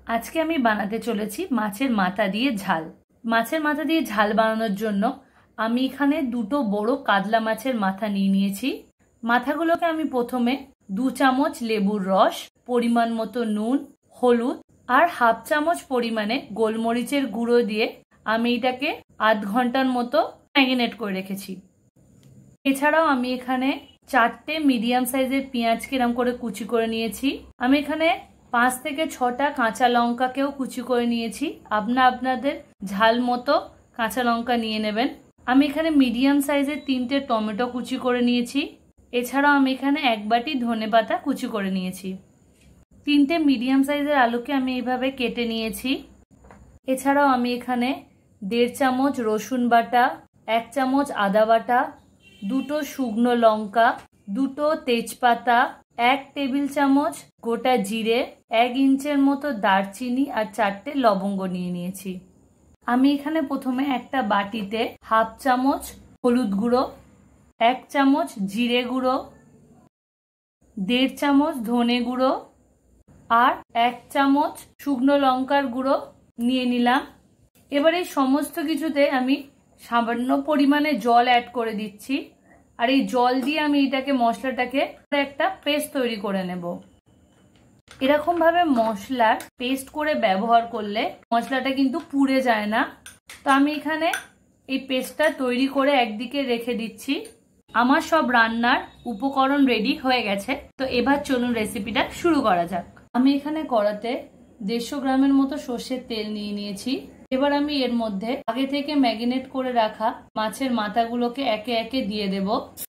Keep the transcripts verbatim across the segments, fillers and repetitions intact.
আজকে আমি বানাতে চলেছি মাছের মাথা দিয়ে ঝাল। মাছের মাথা দিয়ে ঝাল বানানোর জন্য আমি এখানে দুটো বড় কাতলা মাছের মাথা নিয়ে নিয়েছি। মাথাগুলোকে আমি প্রথমে দু চামচ লেবুর রস, পরিমাণ মতো নুন, হলুদ আর হাফ চামচ পরিমাণে গোলমরিচের গুঁড়ো দিয়ে আমি এটাকে আধ ঘন্টার মতো ম্যারিনেট করে রেখেছি। এছাড়াও আমি এখানে চারটে মিডিয়াম সাইজের পেঁয়াজ কিরম করে কুচি করে নিয়েছি। আমি এখানে পাঁচ থেকে ছটা কাঁচা লঙ্কাকেও কুচি করে নিয়েছি। আপনারা আপনাদের ঝাল মতো কাঁচা লঙ্কা নিয়ে নেবেন। আমি এখানে মিডিয়াম সাইজের তিনটে টমেটো কুচি করে নিয়েছি। এছাড়াও আমি এখানে এক বাটি ধনেপাতা কুচি করে নিয়েছি। তিনটে মিডিয়াম সাইজের আলুকে আমি এইভাবে কেটে নিয়েছি। এছাড়াও আমি এখানে দেড় চামচ রসুন বাটা, এক চামচ আদা বাটা, দুটো শুকনো লঙ্কা, দুটো তেজপাতা, এক টেবিল চামচ গোটা জিরে, এক ইঞ্চের মতো দারচিনি আর চারটে লবঙ্গ নিয়ে নিয়েছি। আমি এখানে প্রথমে একটা বাটিতে হাফ চামচ হলুদ গুঁড়ো, এক চামচ জিরে গুঁড়ো, দেড় চামচ ধনে গুঁড়ো আর এক চামচ শুকনো লঙ্কার গুঁড়ো নিয়ে নিলাম। এবার এই সমস্ত কিছুতে আমি সামান্য পরিমাণে জল অ্যাড করে দিচ্ছি। আর এই জল দিয়ে আমি এটাকে মশলাটাকে একটা পেস্ট তৈরি করে নেব। এরকম ভাবে মশলার পেস্ট করে ব্যবহার করলে মশলাটা কিন্তু পুড়ে যায় না। তো আমি এখানে এই পেস্টটা তৈরি করে একদিকে রেখে দিচ্ছি। আমার সব রান্নার উপকরণ রেডি হয়ে গেছে। তো এবার চলুন রেসিপিটা শুরু করা যাক। আমি এখানে কড়াতে দেড়শো গ্রামের মতো সর্ষের তেল নিয়ে নিয়েছি। এবার আমি এর মধ্যে আগে থেকে ম্যারিনেট করে রাখা মাছের মাথাগুলোকে একে একে দিয়ে দেব।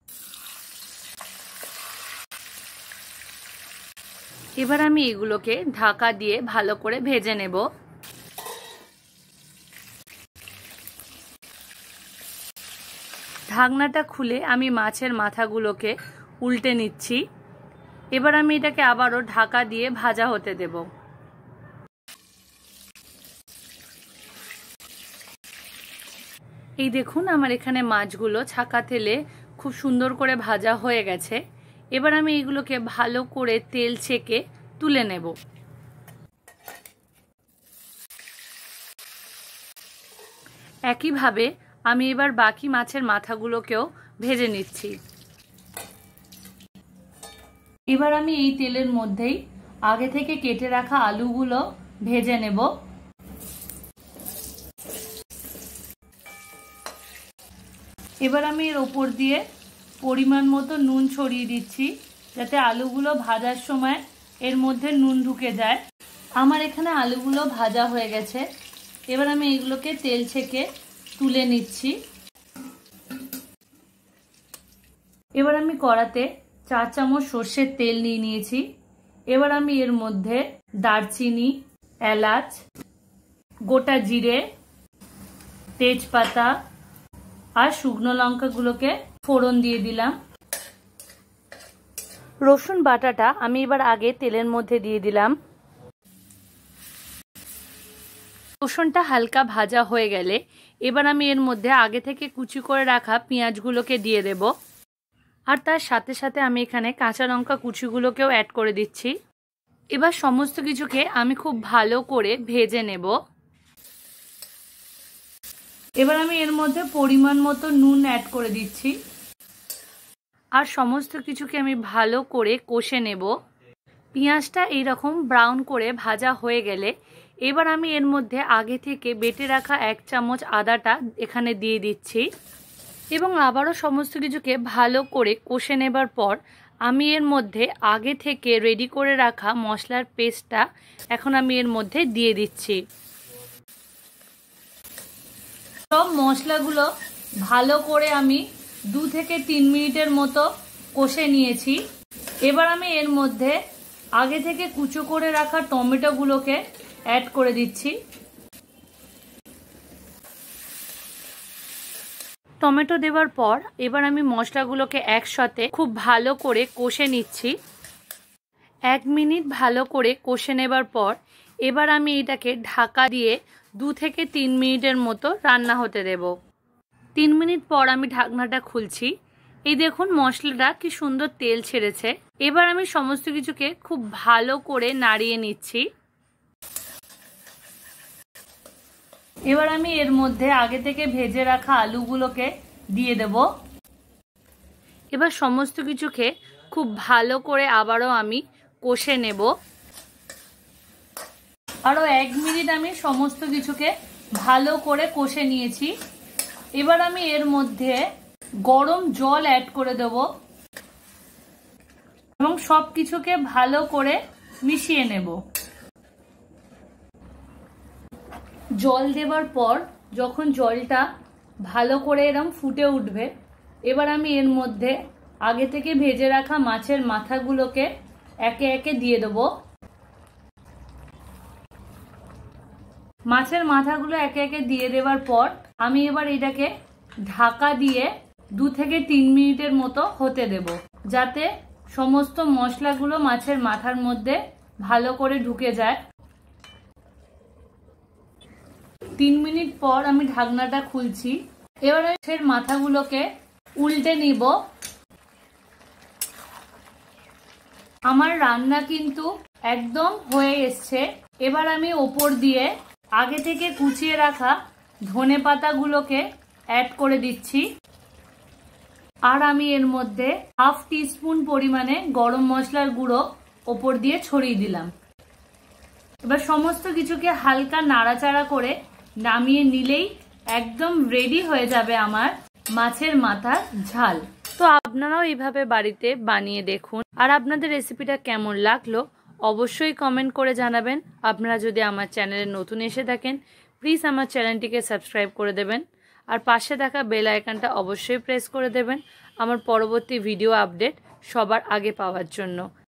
এবার আমি এগুলোকে ঢাকা দিয়ে ভালো করে ভেজে নেব। ঢাকনাটা খুলে আমি মাছের মাথাগুলোকে উল্টে নিচ্ছি। এবার আমি এটাকে আবারও ঢাকা দিয়ে ভাজা হতে দেব। এই দেখুন আমার এখানে মাছগুলো ছাকা তেলে খুব সুন্দর করে ভাজা হয়ে গেছে। এবার আমি এগুলোকে ভালো করে তেল ছেঁকে তুলে নেব। একইভাবে আমি এবার বাকি মাছের মাথাগুলোকেও ভেজে নিচ্ছি। এবার আমি এই তেলের মধ্যেই আগে থেকে কেটে রাখা আলুগুলো ভেজে নেব। এবার আমি এর ওপর দিয়ে পরিমাণ মতো নুন ছড়িয়ে দিচ্ছি, যাতে আলুগুলো ভাজার সময় এর মধ্যে নুন ঢুকে যায়। আমার এখানে আলুগুলো ভাজা হয়ে গেছে। এবার আমি এগুলোকে তেল ছেঁকে তুলে নিচ্ছি। এবার আমি কড়াতে চার চামচ সর্ষের তেল নিয়ে নিয়েছি। এবার আমি এর মধ্যে দারচিনি, এলাচ, গোটা জিরে, তেজপাতা আর শুকনো লঙ্কাগুলোকে ফোড়ন দিয়ে দিলাম। রসুন বাটাটা আমি এবার আগে তেলের মধ্যে দিয়ে দিলাম। রসুনটা হালকা ভাজা হয়ে গেলে এবার আমি এর মধ্যে আগে থেকে কুচি করে রাখা পেঁয়াজগুলোকে দিয়ে দেব। আর তার সাথে সাথে আমি এখানে কাঁচা লঙ্কা কুচিগুলোকেও অ্যাড করে দিচ্ছি। এবার সমস্ত কিছুকে আমি খুব ভালো করে ভেজে নেব। এবার আমি এর মধ্যে পরিমাণ মতো নুন অ্যাড করে দিচ্ছি। আর সমস্ত কিছুকে আমি ভালো করে কষে নেব। পেঁয়াজটা এইরকম ব্রাউন করে ভাজা হয়ে গেলে এবার আমি এর মধ্যে আগে থেকে বেটে রাখা এক চামচ আদাটা এখানে দিয়ে দিচ্ছি। এবং আবারও সমস্ত কিছুকে ভালো করে কষে নেবার পর আমি এর মধ্যে আগে থেকে রেডি করে রাখা মশলার পেস্টটা এখন আমি এর মধ্যে দিয়ে দিচ্ছি। সব মশলাগুলো ভালো করে আমি দু থেকে তিন মিনিটের মতো কষে নিয়েছি। এবার আমি এর মধ্যে আগে থেকে কুচো করে রাখা টমেটোগুলোকে অ্যাড করে দিচ্ছি। টমেটো দেওয়ার পর এবার আমি মশলাগুলোকে একসাথে খুব ভালো করে কষে নিচ্ছি। এক মিনিট ভালো করে কষে নেবার পর এবার আমি এটাকে ঢাকা দিয়ে দু থেকে তিন মিনিটের মতো রান্না হতে দেব। তিন মিনিট পর আমি ঢাকনাটা খুলছি। এই দেখুন মশলাটা কি সুন্দর তেল ছেড়েছে। এবার আমি সমস্ত কিছুকে খুব ভালো করে নাড়িয়ে নিচ্ছি। এবার আমি এর মধ্যে আগে থেকে ভেজে রাখা আলুগুলোকে দিয়ে দেব। এবার সমস্ত কিছুকে খুব ভালো করে আবারও আমি কষে নেব। আরও এক মিনিট আমি সমস্ত কিছুকে ভালো করে কষে নিয়েছি। এবার আমি এর মধ্যে গরম জল অ্যাড করে দেব এবং সব কিছুকে ভালো করে মিশিয়ে নেব। জল দেওয়ার পর যখন জলটা ভালো করে এরম ফুটে উঠবে, এবার আমি এর মধ্যে আগে থেকে ভেজে রাখা মাছের মাথাগুলোকে একে একে দিয়ে দেব। মাছের মাথাগুলো একে একে দিয়ে দেওয়ার পর আমি এবার এটাকে ঢাকা দিয়ে দু থেকে তিন মিনিটের মতো হতে দেব, যাতে সমস্ত মশলাগুলো মাছের মাথার মধ্যে ভালো করে ঢুকে যায়। তিন মিনিট পর আমি ঢাকনাটা খুলছি। এবার মাছের মাথাগুলোকে উল্টে নিব। আমার রান্না কিন্তু একদম হয়ে এসছে। এবার আমি ওপর দিয়ে আগে থেকে কুচিয়ে রাখা ধনে পাতাগুলোকে অ্যাড করে দিচ্ছি। আর আমি এর মধ্যে হাফ টিস্পুন পরিমাণে গরম মশলার গুঁড়ো ওপর দিয়ে ছড়িয়ে দিলাম। এবার সমস্ত কিছুকে হালকা নাড়াচাড়া করে নামিয়ে নিলেই একদম রেডি হয়ে যাবে আমার মাছের মাথার ঝাল। তো আপনারাও এইভাবে বাড়িতে বানিয়ে দেখুন। আর আপনাদের রেসিপিটা কেমন লাগলো অবশ্যই কমেন্ট করে জানাবেন। আপনারা যদি আমার চ্যানেলে নতুন এসে থাকেন প্লিজ আমার চ্যানেলটিকে সাবস্ক্রাইব করে দেবেন আর পাশে থাকা বেল আইকনটা অবশ্যই প্রেস করে দেবেন আমার পরবর্তী ভিডিও আপডেট সবার আগে পাওয়ার জন্য।